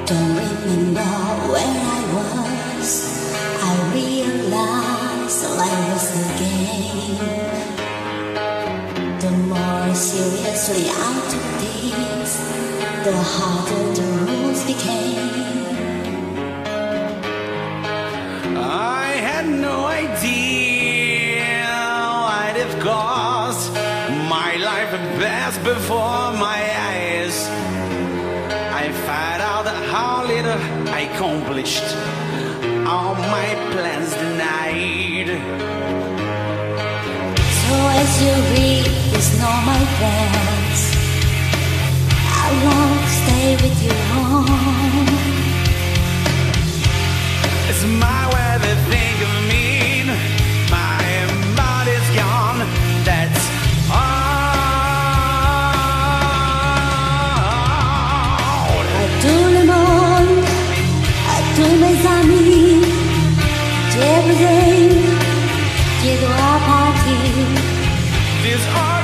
don't remember where I was. I realized life was a game. The more seriously I took this, the harder the rules became. I had no idea I'd have caused my life a best before my eyes. I found out how little I accomplished, all my plans denied. So as you read this, know my friends, I won't stay with you long. It's my way to think of me. My body's gone, that's all. À tout le monde, à tous mes amis, j'ai besoin, je dois partir. These are